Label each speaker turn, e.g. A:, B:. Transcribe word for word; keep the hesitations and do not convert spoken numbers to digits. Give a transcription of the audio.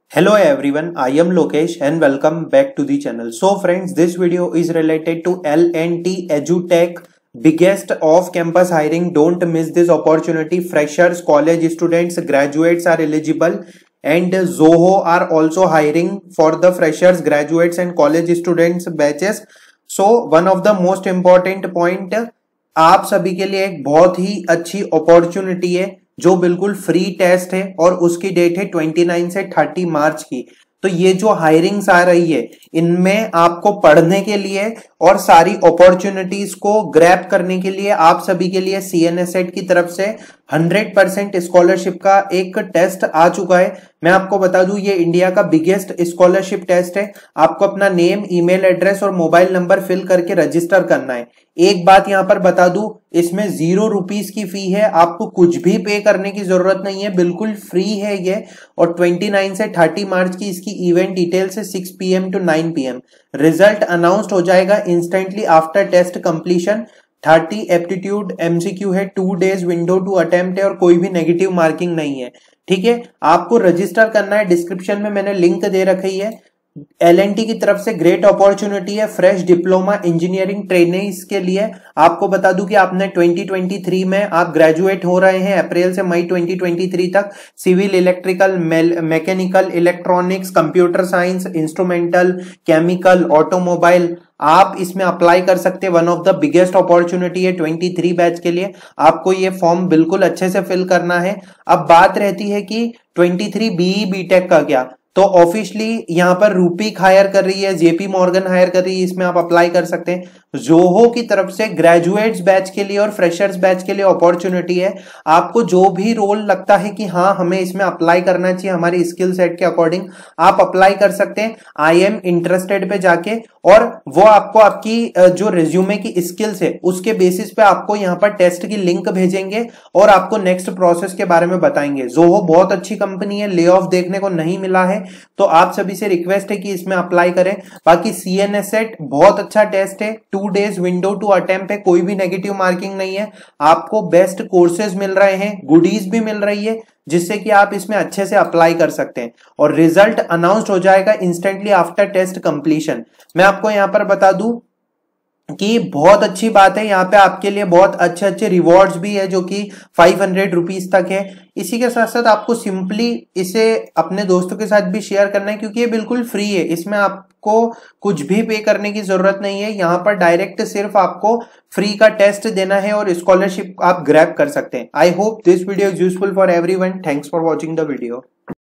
A: Hello everyone, I am Lokesh and welcome back to the channel. So friends, this video is related to L and T EduTech, biggest off-campus hiring. Don't miss this opportunity. Freshers, college students, graduates are eligible and Zoho are also hiring for the freshers, graduates and college students batches. So one of the most important point, आप सभी के लिए एक बहुत ही अच्छी opportunity है जो बिल्कुल फ्री टेस्ट है और उसकी डेट है उनतीस से तीस मार्च की। तो ये जो हायरिंग्स आ रही है इनमें आपको पढ़ने के लिए और सारी अपॉर्चुनिटीज को ग्रैब करने के लिए आप सभी के लिए सीएनएसएट की तरफ से हंड्रेड परसेंट स्कॉलरशिप का एक टेस्ट आ चुका है। मैं आपको बता दूं ये इंडिया का बिगेस्ट स्कॉलरशिप टेस्ट है। आपको अपना नेम, ईमेल एड्रेस और मोबाइल नंबर फिल करके रजिस्टर करना है। एक बात यहां पर बता दूं, इसमें जीरो रुपीस की फी है, आपको कुछ भी पे करने की जरूरत नहीं है, बिल्कुल फ्री है ये। और उनतीस से तीस मार्च की इसकी इवेंट डिटेल्स है six P M to nine P M. Result announced हो जाएगा instantly after test completion. Thirty aptitude MCQ है, two days window to attempt है और कोई भी नेगेटिव मार्किंग नहीं है। ठीक है, आपको रजिस्टर करना है। डिस्क्रिप्शन में मैंने लिंक दे रखी है। एल एंड टी की तरफ से ग्रेट अपॉर्चुनिटी है फ्रेश डिप्लोमा इंजीनियरिंग ट्रेनिंग्स के लिए। आपको बता दूं कि आपने ट्वेंटी ट्वेंटी थ्री में आप ग्रेजुएट हो रहे हैं अप्रैल से मई ट्वेंटी ट्वेंटी थ्री तक। Civil, electrical, mechanical, electronics, computer science, instrumental, chemical, automobile, आप इसमें अप्लाई कर सकते हैं। One of the biggest opportunity है तेईस बैच के लिए। आपको ये फॉर्म बिल्कुल अच्छे से फिल करना है। अब बात रहती है कि तेईस बीई बीटेक का क्या, तो ऑफिशियली यहाँ पर रूपीक हायर कर रही है, जेपी मॉर्गन हायर कर रही है, इसमें आप अप्लाई कर सकते हैं। जोहो की तरफ से ग्रेजुएट्स बैच के लिए और फ्रेशर्स बैच के लिए अपॉर्चुनिटी है। आपको जो भी रोल लगता है कि हाँ हमें इसमें अप्लाई करना चाहिए हमारी स्किल सेट के अकॉर्डिंग, आप अप्लाई कर सकते हैं आई एम इंटरेस्टेड पे जाके। और वो आपको आपकी जो रिज्यूमे की स्किल्स है उसके बेसिस पे आपको यहाँ पर टेस्ट की लिंक भेजेंगे और आपको नेक्स्ट प्रोसेस के बारे में बताएंगे। जोहो बहुत अच्छी कंपनी है, ले ऑफ देखने को नहीं मिला है, तो आप सभी से रिक्वेस्ट है कि इसमें अप्लाई करें। बाकी सीएनएसएट बहुत अच्छा टेस्ट है, two days window to attempt है, कोई भी नेगेटिव मार्किंग नहीं है। आपको बेस्ट कोर्सेज मिल रहे हैं, गुडीज भी मिल रही है जिससे कि आप इसमें अच्छे से अप्लाई कर सकते हैं। और रिजल्ट अनाउंस्ड हो जाएगा इंस्टेंटली आफ्टर टेस्ट कंप्लीशन। मैं आपको यहां पर बता दूं कि बहुत अच्छी बात है, यहाँ पे आपके लिए बहुत अच्छे अच्छे रिवॉर्ड्स भी है जो कि फाइव हंड्रेड रुपीज तक है। इसी के साथ साथ आपको सिंपली इसे अपने दोस्तों के साथ भी शेयर करना है क्योंकि ये बिल्कुल फ्री है। इसमें आपको कुछ भी पे करने की जरूरत नहीं है। यहाँ पर डायरेक्ट सिर्फ आपको फ्री का टेस्ट देना है और स्कॉलरशिप आप ग्रैब कर सकते हैं। I hope this video is useful for everyone. Thanks for watching the video.